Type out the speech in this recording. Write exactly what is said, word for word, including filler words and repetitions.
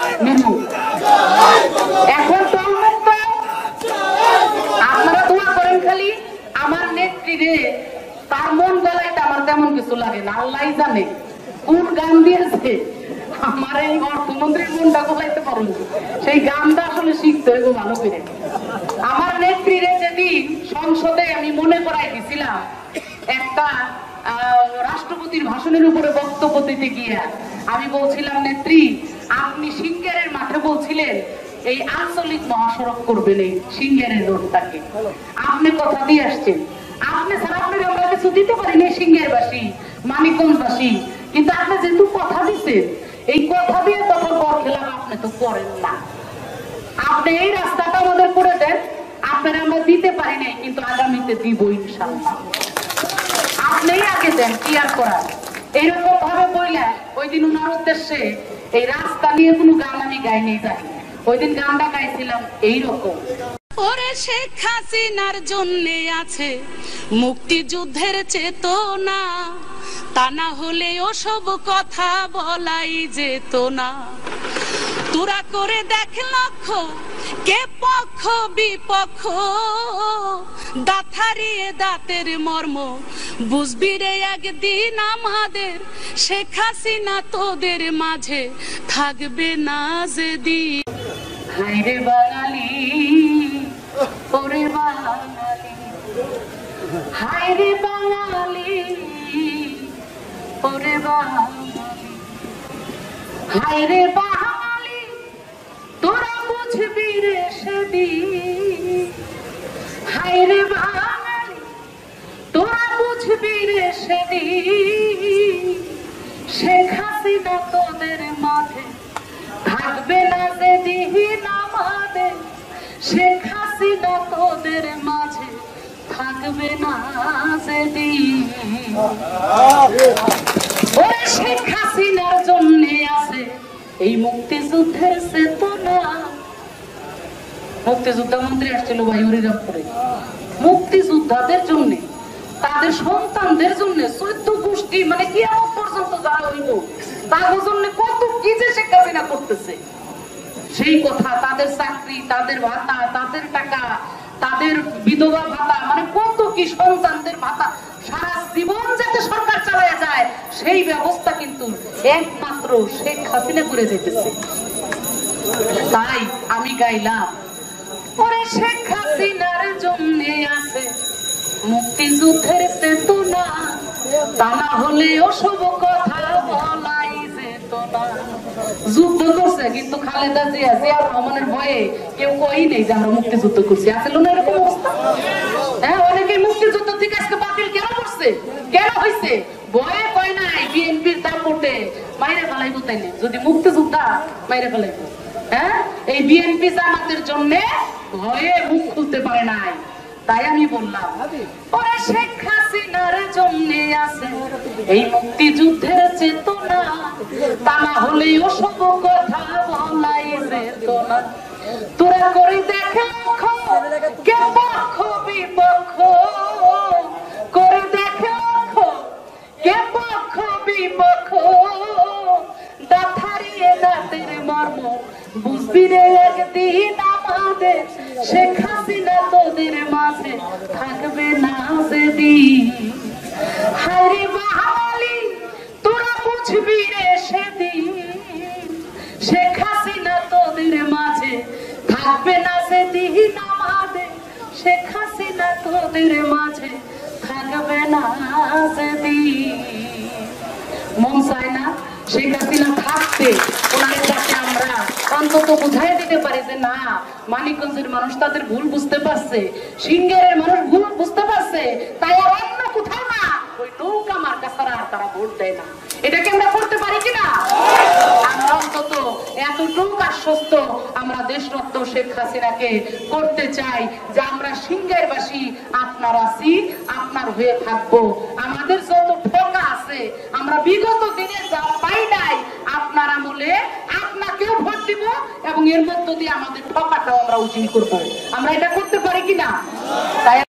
মিনু এখন টোলমুক্ত আপনারা দোয়া করেন খালি আমার নেত্রী রে তার মন গলাইতে আমার তেমন কিছু লাগে না আল্লাহই জানে কোন গান দিয়েছে আমার এই অর্থমন্ত্রীর মনটা গলাইতে পারুন সেই গানটা আসলে শিখতে হইব ভালো করে আমার নেত্রীরে যেদিন সংসদে আমি মনে করাই দিছিলাম একটা রাষ্ট্রপতির ভাষণের উপরে বক্তব্য দিতে গিয়ে আমি বলছিলাম নেত্রী আপনি সিঙ্গারের মাঠে বলছিলেন এই আঞ্চলিক মহাসড়ক করবেন এই সিঙ্গারের রোডটাকে আপনি কথা দিয়ে আসছেন আপনি ছাড়া আপনার আমরা কিছু দিতে পারিনি সিঙ্গারবাসী মানিকগঞ্জবাসী কিন্তু আপনি যেহেতু কথা দিচ্ছেন এই কথা দিয়ে তখন বর খেলাম আপনি তো করেন না আপনি এই রাস্তাটা আমাদের করে দেন আপনারা আমরা দিতে পারি নাই কিন্তু আগামীতে দিব ইনশাআল্লাহ আপনি আগে দেন কি আর করার এইরকম ভাবে বইলে ওই দিন উনার উদ্দেশ্যে এই রাস্তা নিয়ে কোনো গান আমি গাইনি যাই ওই দিন গানটা গাইছিলাম এইরকম ওরে শেখ হাসিনার জন্যে আছে মুক্তিযুদ্ধের চেতনা তা না হলে ওসব কথা বলাই যেত না তোরা করে দেখ লক্ষ্য কে পক্ষ বিপক্ষ দাঁতারিয়ে দাঁতের মর্ম বুঝবি রে একদিন আমাদের শেখ হাসিনা তোদের মাঝে থাকবে না যেদিন হায়রে বাঙালি ওরে বাঙালি হায়রে বাঙালি ওরে বাঙালি হায়রে বাঙালি তোরা বুঝবি রে সেদিন হায়রে বাঙালি তোরা বুঝবি রে সেদিন শেখ হাসিনা তোদের মাঝে থাকবে না যেদিন আমাদের শেখ হাসিনা তোদের মাঝে থাকবে না যেদিন ওই শেখ হাসিনার জন্য আছে এই মুক্তিযুদ্ধের চেতনা মুক্তিযোদ্ধা মন্ত্রী আসছিল বায়ুরিরামপুরে মুক্তিযোদ্ধাদের জন্য তাদের সন্তানদের জন্য চৈত্য গোষ্ঠী মানে কি আমার পর্যন্ত যারা হইব তাদের জন্য কত কি যে শেখ হাসিনা করতেছে সেই কথা তাদের চাকরি তাদের ভাতা তাদের টাকা তাদের বিধবা ভাতা মানে কত কি সন্তানদের ভাতা সারা জীবন যাতে সরকার চালায় যায় সেই ব্যবস্থা কিন্তু একমাত্র শেখ হাসিনা করে যেতেছে তাই আমি গাইলাম ওরে শেখ হাসিনার জন্য আছে মুক্তিযুদ্ধের চেতনা তা না হলে ওসব কথা বলাই যেত না যুদ্ধ করছে কিন্তু খালেদা জিয়া জিয়া রহমানের ভয়ে কেউ কই নেই যে আমরা মুক্তিযুদ্ধ করছি আসলে না এরকম অবস্থা হ্যাঁ অনেকে মুক্তিযুদ্ধ থেকে আজকে বাতিল কেন করছে কেন হয়েছে ভয়ে কয় নাই বিএনপির দাপটে মাইরে ফেলাইবো তাই না যদি মুক্তিযোদ্ধা মাইরে ফেলাইবো হ্যাঁ এই বিএনপি জামাতের জন্য ভয়ে মুখ খুলতে পারে নাই তাই আমি বললাম ওরে শেখ হাসিনার জন্য আছে এই মুক্তিযুদ্ধের চেতনা তা না হলে ওসব কথা বলাই যেত না তোরা করে দেখে কে পক্ষ বিপক্ষ করে দেখে কে পক্ষ বিপক্ষ দাঁতারিয়ে দাঁতের মর্ম বুঝবি রে একদিন আমাদের শেখ হাসিনা তোদের মাঝে থাকবে না যেদিন হায়রে বাঙালি তোরা বুঝবি রে সেদিন শেখ হাসিনা তোদের মাঝে থাকবে না যেদিন আমাদের শেখ হাসিনা তোদের মাঝে থাকবে না যেদিন মন চায় না শেখ হাসিনা থাকতে ওনাদের কাছে আমরা অন্তত বুঝাই দিতে পারি যে না মানিকগঞ্জের মানুষ তাদের ভুল বুঝতে পারছে সিঙ্গারের মানুষ ভুল বুঝতে পারছে তাই আর অন্য কোথাও না ওই নৌকা মার্কা ছাড়া আর তারা ভোট দেয় না এটাকে আমরা করতে পারি কিনা আমরা অন্তত এতটুকু আশ্বস্ত আমরা দেশরত্ন শেখ হাসিনাকে করতে চাই যে আমরা সিঙ্গারবাসী আপনার আছি আপনার হয়ে থাকবো আমাদের যত ঠকা আছে আমরা বিগত দিনে যা পাই নাই আপনার আমলে আপনাকেও ভোট দিব এবং এর মধ্য দিয়ে আমাদের ঠকাটাও আমরা উচিত করবো আমরা এটা করতে পারি কিনা তাই